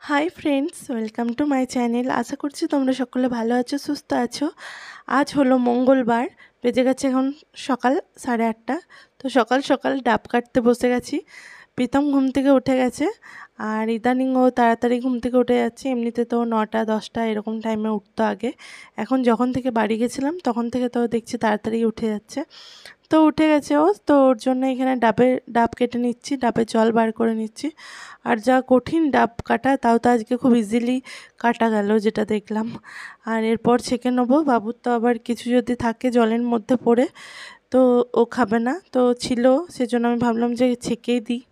High friends, welcome to my channel. আশা করছি তোমরা সকলে ভালো আছো, সুস্থ আছো। আজ হলো মঙ্গলবার, বেজে গেছে এখন সকাল 8:30। তো সকাল সকাল ডাব কাটতে বসে গেছি। প্রীতম ঘুম থেকে উঠে গেছে, আর ইদানিং ও তাড়াতাড়ি ঘুম থেকে উঠে যাচ্ছে। এমনিতে তো 9টা 10টা এরকম টাইমে উঠতো আগে। এখন যখন থেকে বাড়ি গেছিলাম তখন থেকে তো দেখছি তাড়াতাড়ি উঠে যাচ্ছে। তো উঠে গেছে ও, তো ওর জন্য এখানে ডাব কেটে নিচ্ছি, ডাবের জল বার করে নিচ্ছি। আর যা কঠিন ডাব কাটা, তাও তো আজকে খুব ইজিলি কাটা গেল যেটা দেখলাম। আর এরপর ছেঁকে নেবো। বাবুর তো আবার কিছু যদি থাকে জলের মধ্যে পড়ে, তো ও খাবে না, তো ছিল সেজন্য আমি ভাবলাম যে ছেঁকেই দিই।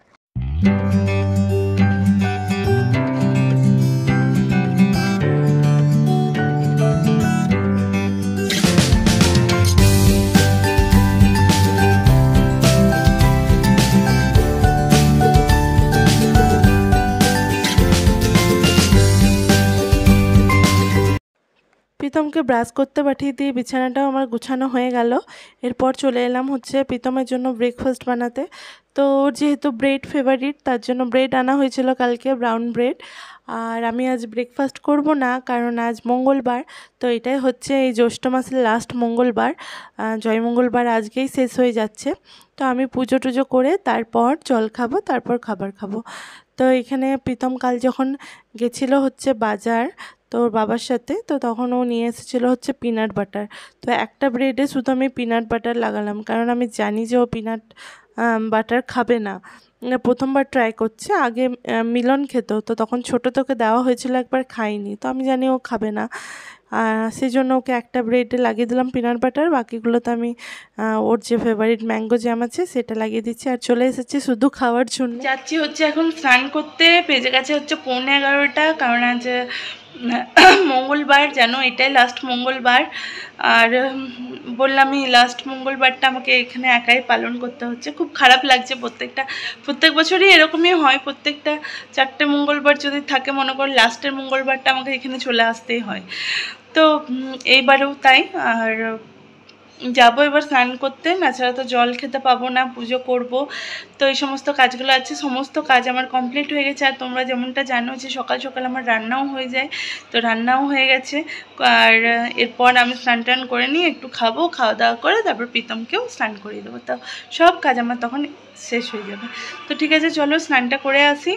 প্রীতমকে ব্রাশ করতে পাঠিয়ে দিয়ে বিছানাটাও আমার গুছানো হয়ে গেল। এরপর চলে এলাম হচ্ছে প্রীতমের জন্য ব্রেকফাস্ট বানাতে। তো ওর যেহেতু ব্রেড ফেভারিট, তার জন্য ব্রেড আনা হয়েছিল কালকে, ব্রাউন ব্রেড। আর আমি আজ ব্রেকফাস্ট করব না, কারণ আজ মঙ্গলবার। তো এটাই হচ্ছে এই জ্যৈষ্ঠ মাসের লাস্ট মঙ্গলবার, জয় মঙ্গলবার আজকেই শেষ হয়ে যাচ্ছে। তো আমি পুজো টুজো করে তারপর জল খাবো, তারপর খাবার খাবো। তো এখানে প্রীতম কাল যখন গেছিলো হচ্ছে বাজার তোর বাবার সাথে, তো তখন ও নিয়ে এসেছিলো হচ্ছে পিনাট বাটার। তো একটা ব্রেডে শুধু আমি পিনাট বাটার লাগালাম, কারণ আমি জানি যে ও পিনাট বাটার খাবে না। প্রথমবার ট্রাই করছে, আগে মিলন খেত, তো তখন ছোটো তোকে দেওয়া হয়েছিল একবার, খাইনি, তো আমি জানি ও খাবে না। সেই জন্য ওকে একটা ব্রেডে লাগিয়ে দিলাম পিনাট বাটার, বাকিগুলোতে আমি ওর যে ফেভারিট ম্যাঙ্গো জ্যাম আছে সেটা লাগিয়ে দিচ্ছি। আর চলে এসেছি শুধু খাওয়ার জন্য। যাচ্ছি হচ্ছে এখন স্নান করতে, বেজে গেছে হচ্ছে 11:45, কারণ আজ মঙ্গলবার, জানো এটাই লাস্ট মঙ্গলবার। আর বললামই লাস্ট মঙ্গলবারটা আমাকে এখানে একাই পালন করতে হচ্ছে, খুব খারাপ লাগছে। প্রত্যেক বছরই এরকমই হয়, প্রত্যেকটা 4টে মঙ্গলবার যদি থাকে, মনে কর লাস্টের মঙ্গলবারটা আমাকে এখানে চলে আসতেই হয়। তো এইবারেও তাই। আর যাবো এবার স্নান করতে, না ছাড়া তো জল খেতে পাবো না, পুজো করব। তো এই সমস্ত কাজগুলো আছে, সমস্ত কাজ আমার কমপ্লিট হয়ে গেছে। আর তোমরা যেমনটা জানো যে সকাল সকাল আমার রান্নাও হয়ে যায়, তো রান্নাও হয়ে গেছে। আর এরপর আমি স্নান টান করে নিয়ে একটু খাবো, খাওয়া দাওয়া করে তারপর প্রীতমকেও স্নান করিয়ে দেবো। তো সব কাজ আমার তখন শেষ হয়ে যাবে। তো ঠিক আছে, চলো স্নানটা করে আসি।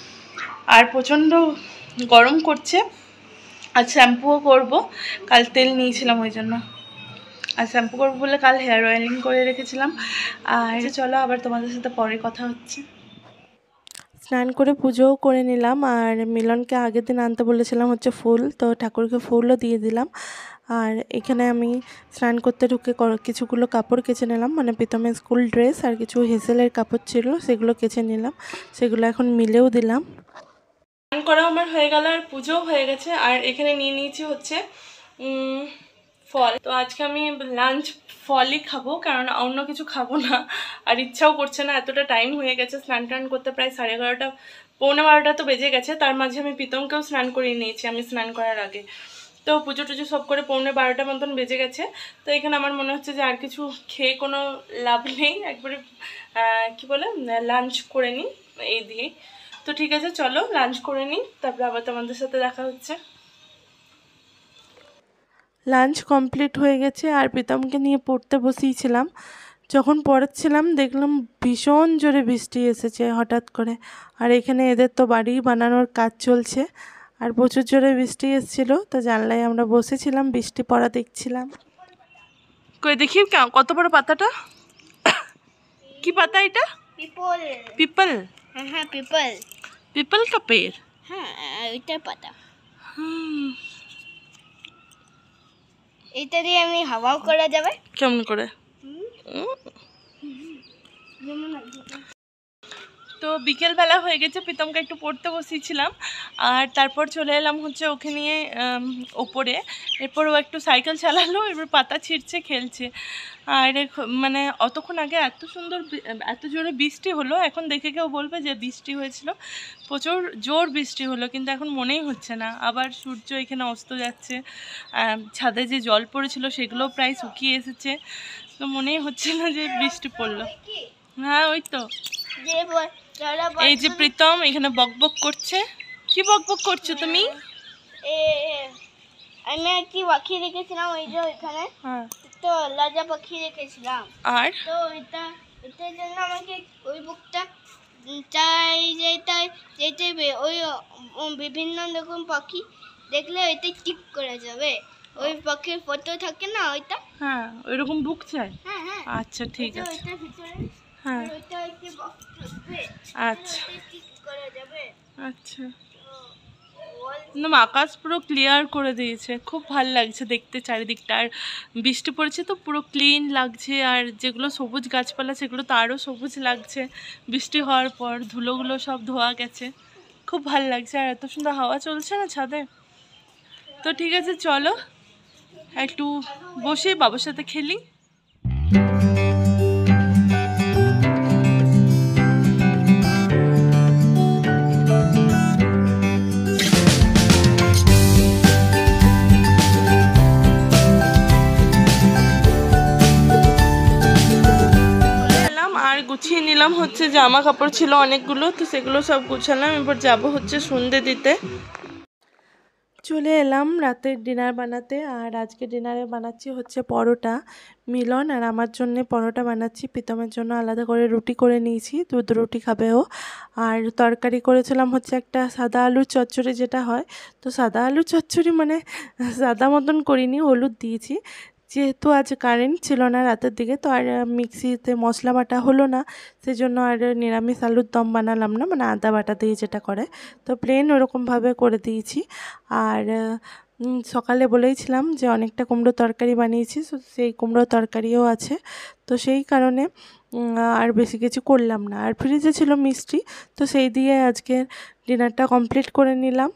আর প্রচণ্ড গরম করছে, আর শ্যাম্পুও করবো, কাল তেল নিয়েছিলাম ওই জন্য। আর শ্যাম্পু করবো বলে কাল হেয়ার অয়েলিং করে রেখেছিলাম। আর চলো আবার তোমাদের সাথে পরে কথা হচ্ছে। স্নান করে পুজোও করে নিলাম, আর মিলনকে আগের দিন আনতে বলেছিলাম হচ্ছে ফুল, তো ঠাকুরকে ফুলও দিয়ে দিলাম। আর এখানে আমি স্নান করতে ঢুকে কিছুগুলো কাপড় কেচে নিলাম, মানে প্রীতমের স্কুল ড্রেস আর কিছু হেসেলের কাপড় ছিল, সেগুলো কেচে নিলাম, সেগুলো এখন মিলেও দিলাম। স্নান করা আমার হয়ে গেল, আর পুজোও হয়ে গেছে। আর এখানে নিয়ে নিয়েছি হচ্ছে ফল। তো আজকে আমি লাঞ্চ ফলই খাবো, কারণ অন্য কিছু খাবো না, আর ইচ্ছাও করছে না, এতটা টাইম হয়ে গেছে। স্নান টান করতে প্রায় 11:30 পৌনে 12টা তো বেজে গেছে। তার মাঝে আমি প্রীতমকেও স্নান করিয়ে নিয়েছি আমি স্নান করার আগে। তো পুজো টুজো সব করে পৌনে 12টা মতন বেজে গেছে। তো এখানে আমার মনে হচ্ছে যে আর কিছু খেয়ে কোনো লাভ নেই, একবারে কি বলে লাঞ্চ করে নিই এই দিয়েই। তো ঠিক আছে, চলো লাঞ্চ করে নিই, তারপরে আবার তোমাদের সাথে দেখা হচ্ছে। লাঞ্চ কমপ্লিট হয়ে গেছে, আর প্রীতমকে নিয়ে পড়তে বসিয়েছিলাম। যখন পড়াচ্ছিলাম দেখলাম ভীষণ জোরে বৃষ্টি এসেছে হঠাৎ করে। আর এখানে এদের তো বাড়ি বানানোর কাজ চলছে, আর প্রচুর জোরে বৃষ্টি এসেছিলো। তো জানলায় আমরা বসেছিলাম, বৃষ্টি পড়া দেখছিলাম। কই দেখি কত বড় পাতাটা, কি পাতা এটা? পিপল। পিপল? হ্যাঁ পিপল। পিপল का पेड़? হ্যাঁ ওইটা পাতা। এটা দিয়ে এমনি হাওয়াও করা যাবে। কেমন করে? তো বিকেলবেলা হয়ে গেছে, প্রীতমকে একটু পড়তে বসিয়েছিলাম, আর তারপর চলে এলাম হচ্ছে ওকে নিয়ে ওপরে। এরপর ও একটু সাইকেল চালালো, এবার পাতা ছিঁড়ছে, খেলছে। আর মানে অতক্ষণ আগে এত সুন্দর এত জোরে বৃষ্টি হলো, এখন দেখে কেউ বলবে যে বৃষ্টি হয়েছিল, প্রচুর জোর বৃষ্টি হলো, কিন্তু এখন মনেই হচ্ছে না। আবার সূর্য এখানে অস্ত যাচ্ছে, ছাদে যে জল পড়েছিল সেগুলো প্রায় শুকিয়ে এসেছে, তো মনেই হচ্ছে না যে বৃষ্টি পড়লো। হ্যাঁ ওই তো, এই যে প্রীতম এখানে বক বক করছে, কি বকবক করছো তুমি? আমি একটি পাখি রেখেছিলাম ওই যে ওইখানে, হ্যাঁ। তো লাজা পাখি রেখেছিলাম। আর তো এটার জন্য আমাকে ওই বুকটা চাই, যেতে ওই বিভিন্ন রকম পাখি দেখলে ওইটা টিক করে যাবে। ওই পাখির ফটো থাকে না ওইটা। হ্যাঁ, ওইরকম বুক চাই। হ্যাঁ হ্যাঁ, আচ্ছা ঠিক আছে। ওইটার ভিতরে হ্যাঁ ওইটা একটি বক্স থাকবে, আচ্ছা ওইটা টিক করে যাবে। আচ্ছা। তো ওই একদম আকাশ পুরো ক্লিয়ার করে দিয়েছে, খুব ভালো লাগছে দেখতে চারিদিকটা। আর বৃষ্টি পড়েছে তো পুরো ক্লিন লাগছে, আর যেগুলো সবুজ গাছপালা সেগুলো তো আরও সবুজ লাগছে। বৃষ্টি হওয়ার পর ধুলোগুলো সব ধোয়া গেছে, খুব ভালো লাগছে। আর এত সুন্দর হাওয়া চলছে না ছাদে। তো ঠিক আছে, চলো একটু বসে বাবার সাথে খেলি। আর গুছিয়ে নিলাম হচ্ছে জামা কাপড় ছিল অনেকগুলো, তো সেগুলো সব গুছালাম। এবার যাব হচ্ছে সন্ধে দিতে। চলে এলাম রাতের ডিনার বানাতে। আর আজকে ডিনারে বানাচ্ছি হচ্ছে পরোটা। মিলন আর আমার জন্য পরোটা বানাচ্ছি, প্রীতমের জন্য আলাদা করে রুটি করে নিয়েছি, দুধ রুটি খাবে ও। আর তরকারি করেছিলাম হচ্ছে একটা সাদা আলুর চচ্চড়ি যেটা হয়। তো সাদা আলুর চচ্চড়ি মানে সাদা মতন করিনি, হলুদ দিয়েছি। যেহেতু আজ কারেন্ট ছিল না রাতের দিকে, তো আর মিক্সিতে মশলা বাটা হলো না, সেজন্য আর নিরামিষ আলুর দম বানালাম না, মানে আদা বাটা দিয়ে যেটা করে। তো প্লেন ওরকমভাবে করে দিয়েছি। আর সকালে বলেইছিলাম যে অনেকটা কুমড়ো তরকারি বানিয়েছি, সেই কুমড়ো তরকারিও আছে। তো সেই কারণে আর বেশি কিছু করলাম না। আর ফ্রিজে ছিল মিষ্টি, তো সেই দিয়ে আজকের ডিনারটা কমপ্লিট করে নিলাম।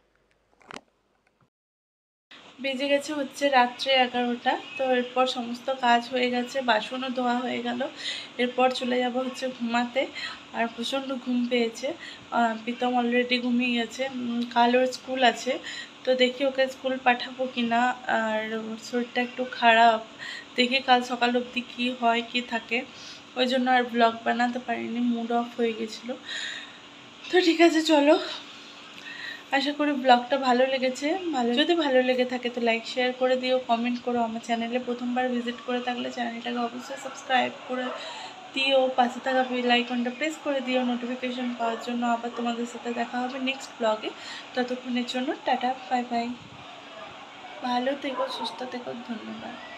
বেজে গেছে হচ্ছে রাত্রে 11টা। তো এরপর সমস্ত কাজ হয়ে গেছে, বাসনও ধোয়া হয়ে গেল। এরপর চলে যাব হচ্ছে ঘুমাতে। আর প্রচণ্ড ঘুম পেয়েছে। প্রীতম অলরেডি ঘুমিয়ে গেছে। কাল ওর স্কুল আছে, তো দেখি ওকে স্কুল পাঠাবো কি না। আর শরীরটা একটু খারাপ, দেখি কাল সকাল অবধি কী হয় কি থাকে। ওই জন্য আর ব্লগ বানাতে পারিনি, মুড অফ হয়ে গেছিলো। তো ঠিক আছে, চলো। আশা করি ব্লগটা ভালো লেগেছে। যদি ভালো লেগে থাকে তো লাইক শেয়ার করে দিও, কমেন্ট করো। আমার চ্যানেলে প্রথমবার ভিজিট করে থাকলে চ্যানেলটাকে অবশ্যই সাবস্ক্রাইব করে দিও, পাশে থাকা বেল আইকনটা প্রেস করে দিও নোটিফিকেশন পাওয়ার জন্য। আবার তোমাদের সাথে দেখা হবে নেক্সট ব্লগে। ততক্ষণের জন্য টাটা, বাই বাই। ভালো থেকো, সুস্থ থেকো, ধন্যবাদ।